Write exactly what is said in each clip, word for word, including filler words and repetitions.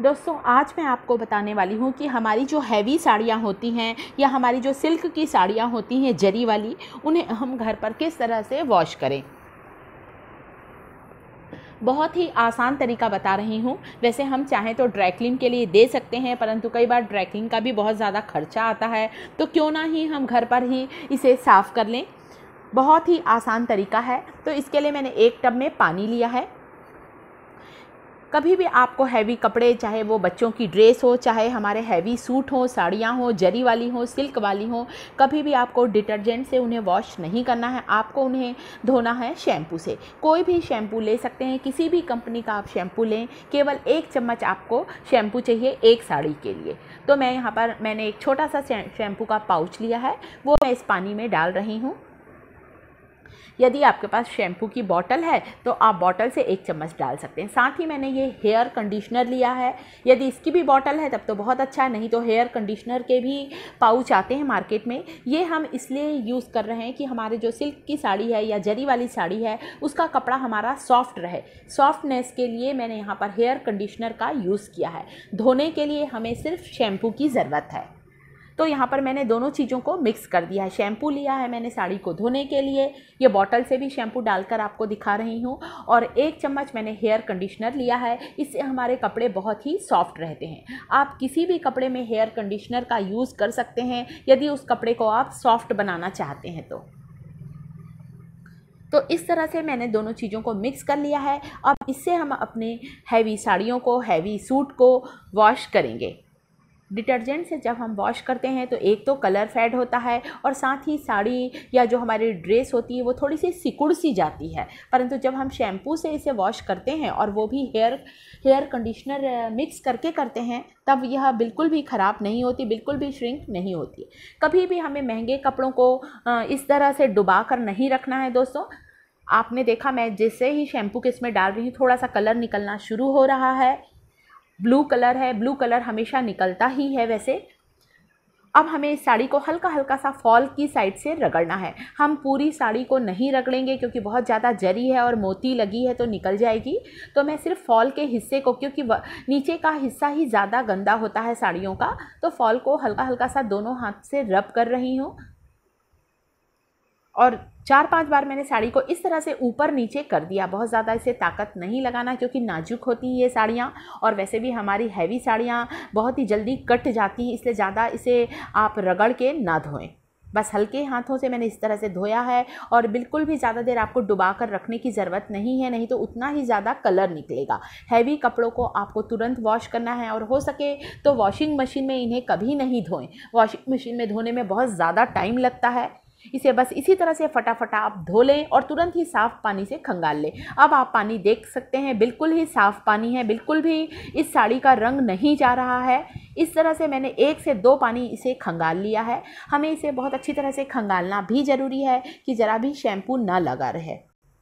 दोस्तों आज मैं आपको बताने वाली हूँ कि हमारी जो हैवी साड़ियाँ होती हैं या हमारी जो सिल्क की साड़ियाँ होती हैं जरी वाली, उन्हें हम घर पर किस तरह से वॉश करें। बहुत ही आसान तरीका बता रही हूँ। वैसे हम चाहें तो ड्राई क्लीन के लिए दे सकते हैं, परंतु कई बार ड्राई क्लीन का भी बहुत ज़्यादा खर्चा आता है, तो क्यों ना ही हम घर पर ही इसे साफ़ कर लें। बहुत ही आसान तरीका है। तो इसके लिए मैंने एक टब में पानी लिया है। कभी भी आपको हैवी कपड़े, चाहे वो बच्चों की ड्रेस हो, चाहे हमारे हैवी सूट हो, साड़ियाँ हो, जरी वाली हो, सिल्क वाली हो, कभी भी आपको डिटर्जेंट से उन्हें वॉश नहीं करना है। आपको उन्हें धोना है शैम्पू से। कोई भी शैम्पू ले सकते हैं, किसी भी कंपनी का आप शैम्पू लें। केवल एक चम्मच आपको शैम्पू चाहिए एक साड़ी के लिए। तो मैं यहाँ पर मैंने एक छोटा सा शैम्पू का पाउच लिया है, वो मैं इस पानी में डाल रही हूँ। यदि आपके पास शैम्पू की बॉटल है तो आप बॉटल से एक चम्मच डाल सकते हैं। साथ ही मैंने ये हेयर कंडीशनर लिया है। यदि इसकी भी बॉटल है तब तो बहुत अच्छा है, नहीं तो हेयर कंडीशनर के भी पाउच आते हैं मार्केट में। ये हम इसलिए यूज़ कर रहे हैं कि हमारे जो सिल्क की साड़ी है या जरी वाली साड़ी है, उसका कपड़ा हमारा सॉफ्ट रहे। सॉफ्टनेस के लिए मैंने यहाँ पर हेयर कंडीशनर का यूज़ किया है। धोने के लिए हमें सिर्फ शैम्पू की ज़रूरत है। तो यहाँ पर मैंने दोनों चीज़ों को मिक्स कर दिया है। शैम्पू लिया है मैंने साड़ी को धोने के लिए, ये बॉटल से भी शैम्पू डालकर आपको दिखा रही हूँ, और एक चम्मच मैंने हेयर कंडीशनर लिया है। इससे हमारे कपड़े बहुत ही सॉफ्ट रहते हैं। आप किसी भी कपड़े में हेयर कंडीशनर का यूज़ कर सकते हैं, यदि उस कपड़े को आप सॉफ्ट बनाना चाहते हैं तो। तो इस तरह से मैंने दोनों चीज़ों को मिक्स कर लिया है। अब इससे हम अपने हैवी साड़ियों को, हैवी सूट को वॉश करेंगे। डिटर्जेंट से जब हम वॉश करते हैं तो एक तो कलर फेड होता है, और साथ ही साड़ी या जो हमारी ड्रेस होती है वो थोड़ी सी सिकुड़ सी जाती है। परंतु जब हम शैम्पू से इसे वॉश करते हैं, और वो भी हेयर हेयर कंडीशनर मिक्स करके करते हैं, तब यह बिल्कुल भी ख़राब नहीं होती, बिल्कुल भी श्रिंक नहीं होती। कभी भी हमें महंगे कपड़ों को इस तरह से डुबा कर नहीं रखना है दोस्तों। आपने देखा, मैं जैसे ही शैम्पू के इसमें डाल रही हूँ, थोड़ा सा कलर निकलना शुरू हो रहा है। ब्लू कलर है, ब्लू कलर हमेशा निकलता ही है वैसे। अब हमें इस साड़ी को हल्का हल्का सा फॉल की साइड से रगड़ना है। हम पूरी साड़ी को नहीं रगड़ेंगे, क्योंकि बहुत ज़्यादा जरी है और मोती लगी है तो निकल जाएगी। तो मैं सिर्फ फॉल के हिस्से को, क्योंकि नीचे का हिस्सा ही ज़्यादा गंदा होता है साड़ियों का, तो फॉल को हल्का हल्का सा दोनों हाथ से रब कर रही हूँ। और चार पांच बार मैंने साड़ी को इस तरह से ऊपर नीचे कर दिया। बहुत ज़्यादा इसे ताकत नहीं लगाना, क्योंकि नाजुक होती हैं ये साड़ियाँ, और वैसे भी हमारी हैवी साड़ियाँ बहुत ही जल्दी कट जाती हैं, इसलिए ज़्यादा इसे आप रगड़ के ना धोएं। बस हल्के हाथों से मैंने इस तरह से धोया है, और बिल्कुल भी ज़्यादा देर आपको डुबा कर रखने की ज़रूरत नहीं है, नहीं तो उतना ही ज़्यादा कलर निकलेगा। हैवी कपड़ों को आपको तुरंत वॉश करना है, और हो सके तो वॉशिंग मशीन में इन्हें कभी नहीं धोएं। वॉशिंग मशीन में धोने में बहुत ज़्यादा टाइम लगता है। इसे बस इसी तरह से फटाफट आप धो लें और तुरंत ही साफ़ पानी से खंगाल लें। अब आप पानी देख सकते हैं, बिल्कुल ही साफ़ पानी है, बिल्कुल भी इस साड़ी का रंग नहीं जा रहा है। इस तरह से मैंने एक से दो पानी इसे खंगाल लिया है। हमें इसे बहुत अच्छी तरह से खंगालना भी ज़रूरी है कि ज़रा भी शैम्पू ना लगा रहे।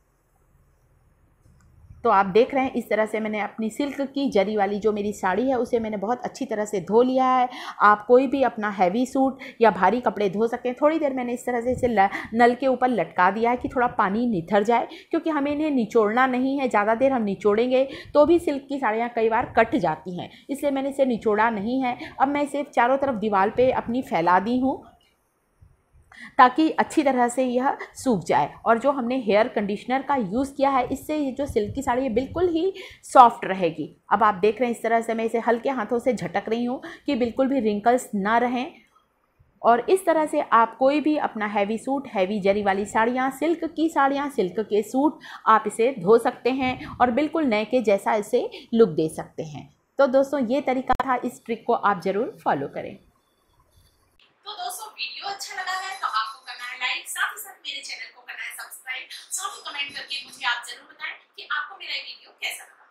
तो आप देख रहे हैं, इस तरह से मैंने अपनी सिल्क की जरी वाली जो मेरी साड़ी है उसे मैंने बहुत अच्छी तरह से धो लिया है। आप कोई भी अपना हैवी सूट या भारी कपड़े धो सकते हैं। थोड़ी देर मैंने इस तरह से इसे नल के ऊपर लटका दिया है कि थोड़ा पानी निथर जाए, क्योंकि हमें इन्हें निचोड़ना नहीं है। ज़्यादा देर हम निचोड़ेंगे तो भी सिल्क की साड़ियाँ कई बार कट जाती हैं, इसलिए मैंने इसे निचोड़ा नहीं है। अब मैं इसे चारों तरफ दीवार पर अपनी फैला दी हूँ, ताकि अच्छी तरह से यह सूख जाए। और जो हमने हेयर कंडीशनर का यूज़ किया है, इससे ये जो सिल्क की साड़ी है बिल्कुल ही सॉफ्ट रहेगी। अब आप देख रहे हैं, इस तरह से मैं इसे हल्के हाथों से झटक रही हूँ कि बिल्कुल भी रिंकल्स ना रहें। और इस तरह से आप कोई भी अपना हैवी सूट, हैवी जरी वाली साड़ियाँ, सिल्क की साड़ियाँ, सिल्क के सूट, आप इसे धो सकते हैं और बिल्कुल नए के जैसा इसे लुक दे सकते हैं। तो दोस्तों ये तरीका था, इस ट्रिक को आप ज़रूर फॉलो करें। तो दोस्तों वीडियो अच्छा लगा है तो आपको करना है लाइक, साथ ही साथ मेरे चैनल को करना है सब्सक्राइब। साथ ही कमेंट करके मुझे आप जरूर बताएं कि आपको मेरा वीडियो कैसा लगा।